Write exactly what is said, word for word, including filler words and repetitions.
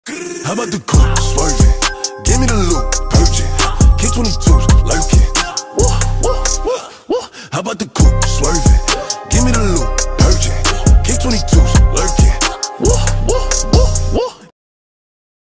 How about the coupe swerving? Give me the loop, purging. K twenty-twos lurking. Woo, woo, woo, woo. How about the coupe swerving? Give me the loop, purging. K twenty-twos lurking. Woo.